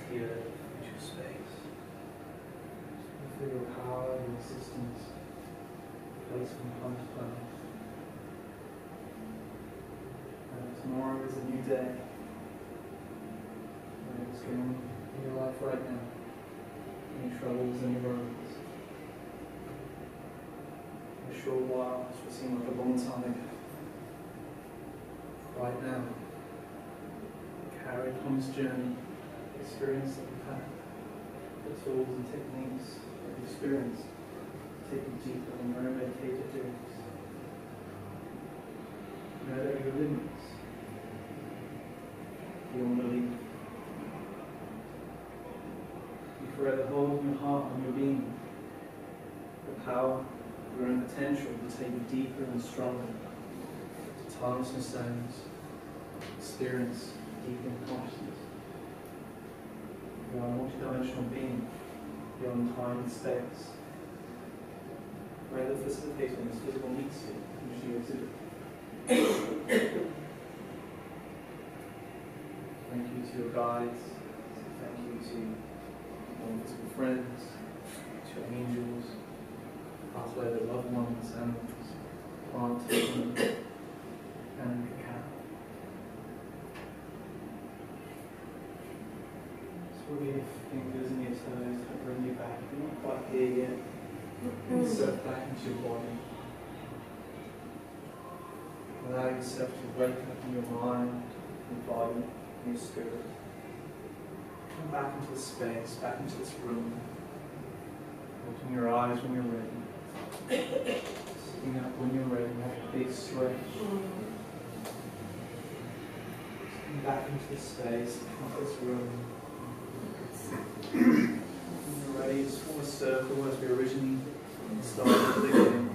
here into space. Feel your power and existence place from place to place. And tomorrow is a new day. What's going on in your life right now? Any troubles, any worries? A short while, which will seem like a long time ago. Right now, carry on this journey, experience that you've had, the tools and techniques that you've experienced, take you deeper in your own meditative journeys. Know that your limits beyond belief. You forever hold in your heart and your being the power of your own potential to take you deeper and stronger, to timeless stones, experience deep in consciousness. You are a multidimensional being beyond time and space. Where the facilitator in this physical meets you, usually exhibit. Thank you to your guides, thank you to your physical friends, to your angels, pathway their loved ones, animals, plants, and cacao. Swing your fingers and your toes to bring you back. You're not quite here yet. Insert back into your body. Allow yourself to wake up in your mind, your body, and your spirit. Come back into the space, back into this room. Open your eyes when you're ready. Sitting up when you're ready. Have a big stretch. Come back into this space, into this room. When you're ready, just form a circle as we originally started the beginning.